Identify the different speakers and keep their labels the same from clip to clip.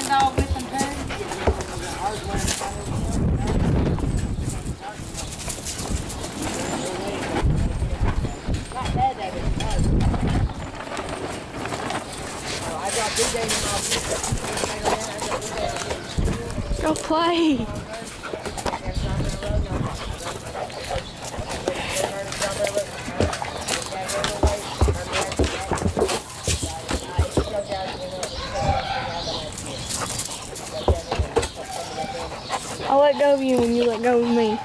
Speaker 1: dog with them too?
Speaker 2: Go play. I'll let go of you when you let go of me.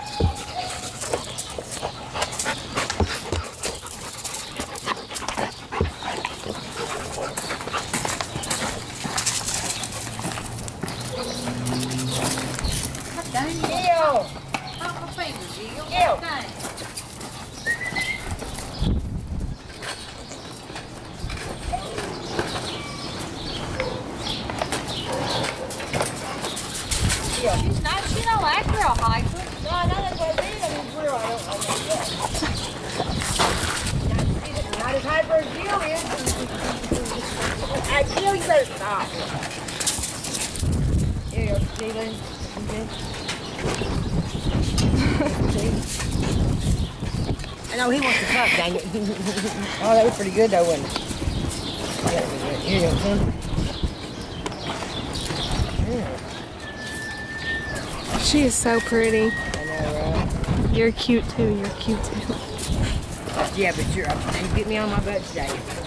Speaker 1: She's not, she don't act real hyper.
Speaker 3: No, I know that's what I did. I mean, real, I don't know yet. Not as hyper as Jill is. Jill, you better stop. Here you go, Steven. I know he wants to fuck, dang it. Oh, that was pretty good though, wasn't it? Yeah, here you go, son. Yeah.
Speaker 2: She is so pretty.
Speaker 3: I know, right?
Speaker 2: You're cute too. You're cute too.
Speaker 3: Yeah, but you get me on my butt today.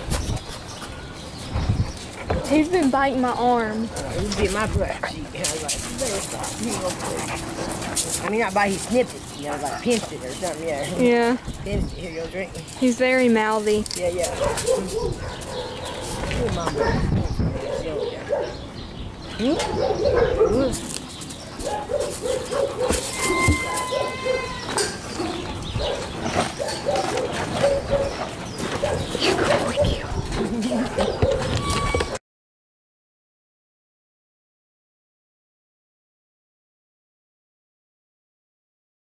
Speaker 2: He's been biting my arm.
Speaker 3: He bit my butt cheek. And I was like, you better stop. You ain't gonna play. I mean, not bite, he snipped it. You know, like pinched it or something. Yeah.
Speaker 2: Yeah.
Speaker 3: Pinched it. Here you go, drink.
Speaker 2: He's very mouthy.
Speaker 3: Yeah, yeah. Ooh, mama.